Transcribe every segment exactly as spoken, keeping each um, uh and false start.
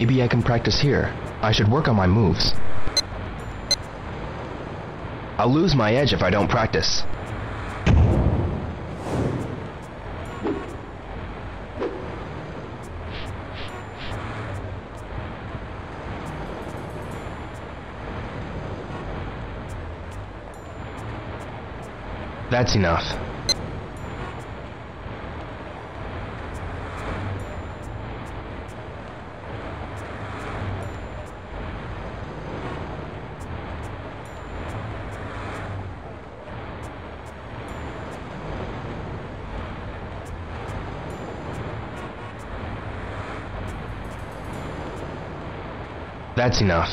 Maybe I can practice here. I should work on my moves. I'll lose my edge if I don't practice. That's enough. That's enough.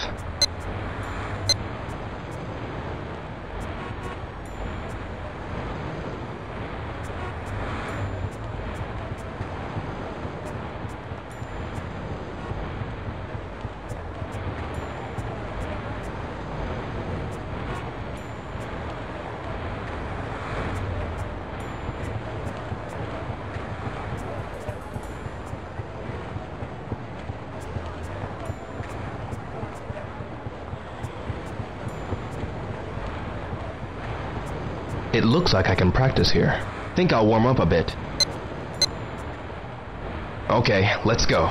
It looks like I can practice here. Think I'll warm up a bit. Okay, let's go.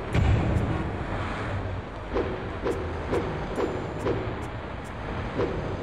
You